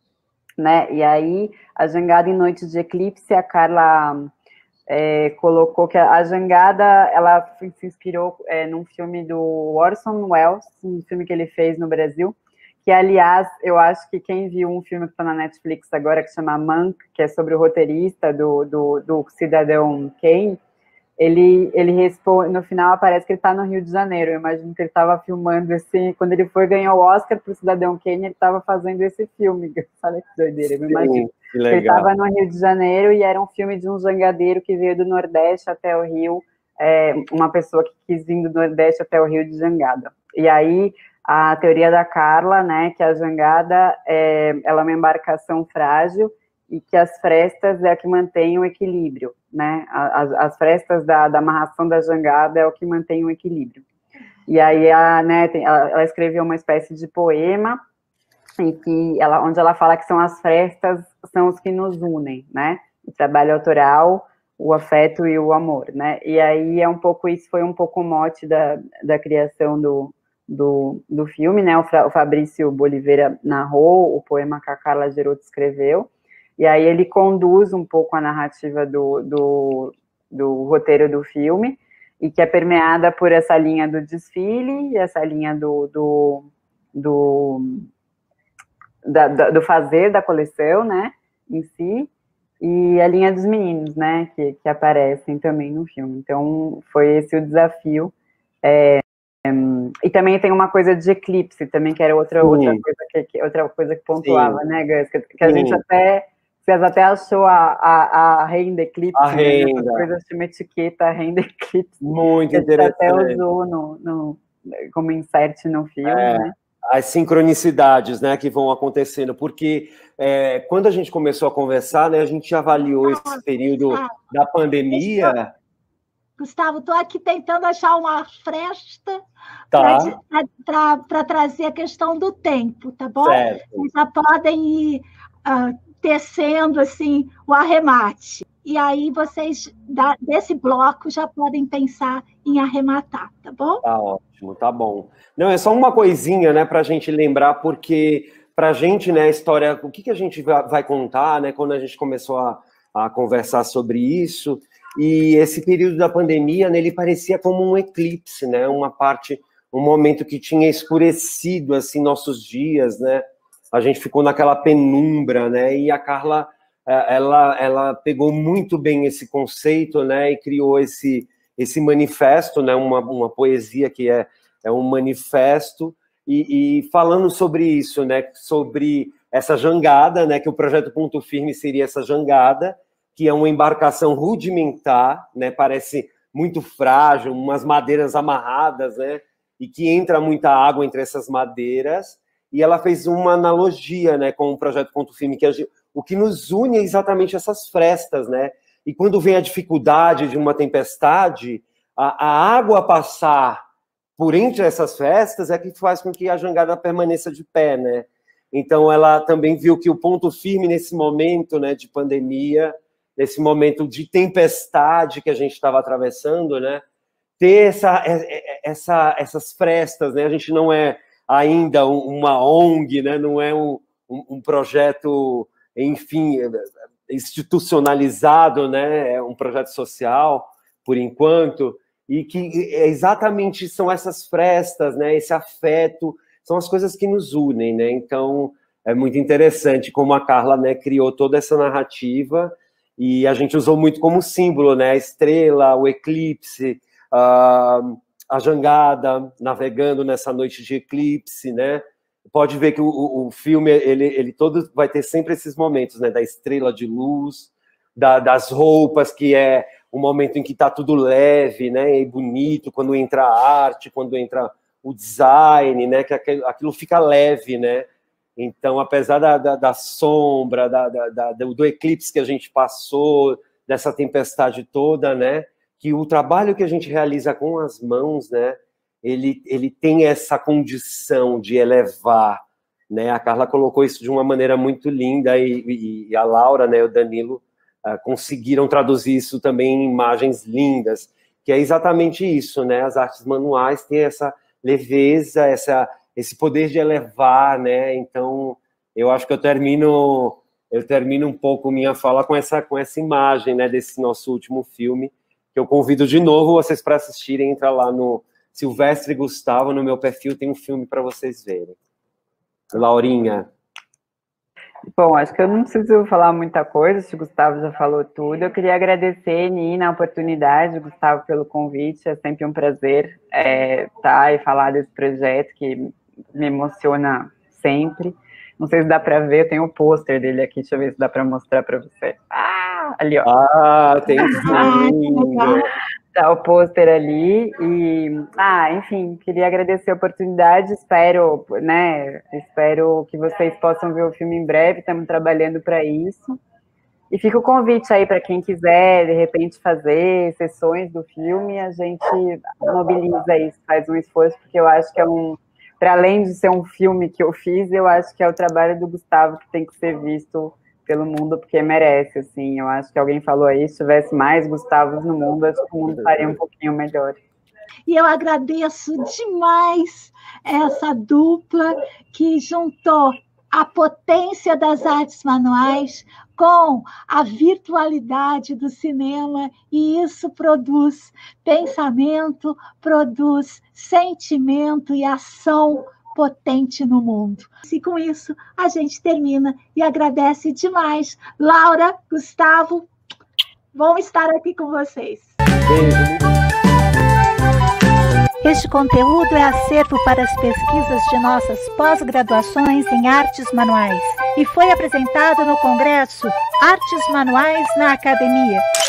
né, e aí a jangada em Noite de Eclipse, a Carla é, colocou que a jangada, ela se inspirou é, num filme do Orson Welles, um filme que ele fez no Brasil, que, aliás, eu acho que quem viu um filme que está na Netflix agora, que chama Mank, que é sobre o roteirista do, do, do Cidadão Kane, ele, ele responde, no final aparece que ele está no Rio de Janeiro, eu imagino que ele estava filmando esse, quando ele foi ganhar o Oscar para o Cidadão Kane, ele estava fazendo esse filme, olha que doideira, eu imagino. Que legal. Ele estava no Rio de Janeiro e era um filme de um jangadeiro que veio do Nordeste até o Rio, é, uma pessoa que quis vir do Nordeste até o Rio de jangada. E aí, a teoria da Carla, né, que a jangada é, ela é uma embarcação frágil e que as frestas é a que mantém o equilíbrio, né, as, as frestas da, da amarração da jangada é o que mantém o equilíbrio. E aí, a, né, tem, ela, ela escreveu uma espécie de poema, em que ela, onde ela fala que são as frestas, são os que nos unem, né, o trabalho autoral, o afeto e o amor, né, e aí é um pouco, isso foi um pouco o mote da, da criação do Do, do filme, né, o, Fra, o Fabrício Boliveira narrou, o poema que a Carla Giroto escreveu, e aí ele conduz um pouco a narrativa do, do, do roteiro do filme, e que é permeada por essa linha do desfile, e essa linha do, do, do, da, da, do fazer da coleção, né, em si, e a linha dos meninos, né, que, que aparecem também no filme. Então, foi esse o desafio, é, E também tem uma coisa de eclipse, também, que era outra, outra, coisa, que, que, outra coisa que pontuava, Sim. né, Gus? Que, que a gente até, você até achou a, a, a renda eclipse, a renda. Né? Essas coisas tinha uma etiqueta, a renda eclipse. Muito que interessante. A gente até usou no, no, como insert no filme, é. né? As sincronicidades, né, que vão acontecendo, porque é, quando a gente começou a conversar, né, a gente avaliou esse período da pandemia. Gustavo, estou aqui tentando achar uma fresta tá. para trazer a questão do tempo, tá bom? Certo. Vocês já podem ir uh, tecendo assim, o arremate. E aí vocês, da, desse bloco, já podem pensar em arrematar, tá bom? Tá ótimo, tá bom. Não, é só uma coisinha, né, para a gente lembrar, porque para a gente, né, a história, o que, que a gente vai contar, né, quando a gente começou a, a conversar sobre isso, e esse período da pandemia, né, ele parecia como um eclipse, né, uma parte, um momento que tinha escurecido, assim, nossos dias, né, a gente ficou naquela penumbra, né, e a Carla, ela, ela pegou muito bem esse conceito, né, e criou esse, esse manifesto, né, uma, uma poesia que é, é um manifesto, e, e falando sobre isso, né, sobre essa jangada, né, que o projeto Ponto Firme seria essa jangada, que é uma embarcação rudimentar, né, parece muito frágil, umas madeiras amarradas, né, e que entra muita água entre essas madeiras, e ela fez uma analogia, né, com o projeto Ponto Firme, que a gente, o que nos une é exatamente essas frestas, né, e quando vem a dificuldade de uma tempestade, a, a água passar por entre essas frestas é que faz com que a jangada permaneça de pé, né, então ela também viu que o ponto firme nesse momento, né, de pandemia, nesse momento de tempestade que a gente estava atravessando, né, ter essa, essa, essas frestas, né, a gente não é ainda uma O N G, né, não é um, um, um projeto, enfim, institucionalizado, né, é um projeto social, por enquanto, e que exatamente são essas frestas, né, esse afeto, são as coisas que nos unem, né, então é muito interessante como a Carla, né, criou toda essa narrativa. E a gente usou muito como símbolo, né? A estrela, o eclipse, a, a jangada navegando nessa noite de eclipse, né? Pode ver que o, o filme, ele, ele todo vai ter sempre esses momentos, né? Da estrela de luz, da, das roupas, que é o momento em que está tudo leve, né? E bonito, quando entra a arte, quando entra o design, né? Que aquilo, aquilo fica leve, né? Então, apesar da, da, da sombra, da, da, da, do eclipse que a gente passou, dessa tempestade toda, né, que o trabalho que a gente realiza com as mãos, né, ele, ele tem essa condição de elevar, né, a Carla colocou isso de uma maneira muito linda, e, e, e a Laura, né, o Danilo, uh, conseguiram traduzir isso também em imagens lindas, que é exatamente isso, né, as artes manuais têm essa leveza, essa... esse poder de elevar, né? Então, eu acho que eu termino, eu termino um pouco minha fala com essa, com essa imagem, né, desse nosso último filme, que eu convido de novo vocês para assistirem, entra lá no Silvestre Gustavo, no meu perfil, tem um filme para vocês verem. Laurinha. Bom, acho que eu não preciso falar muita coisa, o Gustavo já falou tudo. Eu queria agradecer, Nina, a oportunidade, Gustavo, pelo convite. É sempre um prazer é, estar e falar desse projeto que me emociona sempre. Não sei se dá para ver, eu tenho o pôster dele aqui, deixa eu ver se dá para mostrar para você. Ah, ali, ó. Ah, tem sim. Tá o pôster ali e, ah, enfim, queria agradecer a oportunidade, espero, né, espero que vocês possam ver o filme em breve, estamos trabalhando para isso. E fica o convite aí para quem quiser, de repente, fazer sessões do filme, a gente mobiliza isso, faz um esforço, porque eu acho que é um, para além de ser um filme que eu fiz, eu acho que é o trabalho do Gustavo que tem que ser visto pelo mundo, porque merece, assim, eu acho que alguém falou aí, se tivesse mais Gustavos no mundo, acho que o mundo estaria um pouquinho melhor. E eu agradeço demais essa dupla que juntou a potência das artes manuais com a virtualidade do cinema, e isso produz pensamento, produz sentimento e ação potente no mundo. E com isso, a gente termina e agradece demais. Laura, Gustavo, vão estar aqui com vocês. Beijo. Este conteúdo é acervo para as pesquisas de nossas pós-graduações em artes manuais e foi apresentado no Congresso Artes Manuais na Academia.